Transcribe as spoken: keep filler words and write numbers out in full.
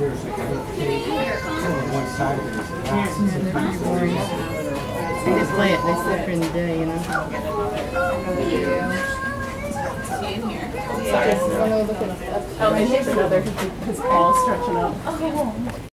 there's like a little cage on one side of it. They just play it, they sleep during the day, you know. In here. Sorry. Oh, no, look at us. Oh, and here's another, his, his ball's stretching out. Okay, well.